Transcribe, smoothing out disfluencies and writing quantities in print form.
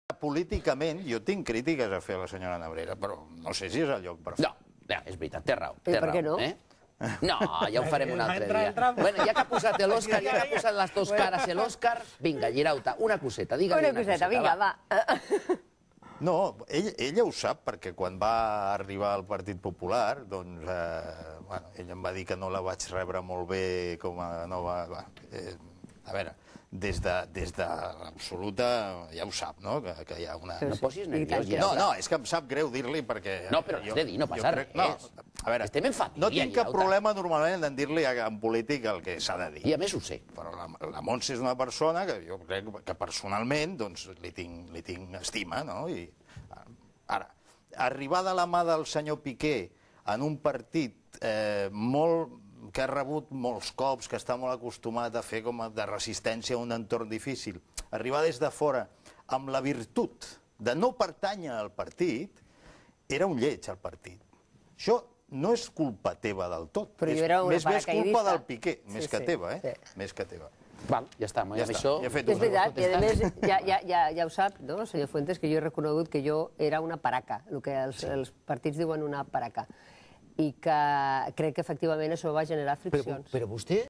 Políticament, jo tinc crítiques a fer a la senyora Nebrera, però no sé si és el lloc per fer. No, és veritat, té raó. I per què no? No, ja ho farem un altre dia. Bueno, ja que ha posat l'Òscar, ja que ha posat les dues cares l'Òscar, vinga, Girauta, una coseta, digue-li una coseta, vinga, va. No, ella ho sap, perquè quan va arribar al Partit Popular, doncs, ella em va dir que no la vaig rebre molt bé com a nova... A veure, des d'absoluta, ja ho sap, no?, que hi ha una... No posis nerviós, No, és que em sap greu dir-li perquè... No, però has de dir, no passa res. A veure, estem en família, no tinc cap problema normalment en dir-li en polític el que s'ha de dir. I a més ho sé. Però la Montse és una persona que jo crec que personalment li tinc estima, no? Ara, arribar de la mà del senyor Piqué en un partit que ha rebut molts cops, que està molt acostumat a fer com de resistència a un entorn difícil, arribar des de fora amb la virtut de no pertànyer al partit, era un lleig al partit. Això no és culpa teva del tot, més bé és culpa del Piqué, més que teva, més que teva. Val, ja està, ja és veritat, i a més ja ho sap, no, senyor Fuentes, que jo he reconegut que jo era una paraca, el que els partits diuen una paraca, i que crec que efectivament això va generar friccions. Però vostè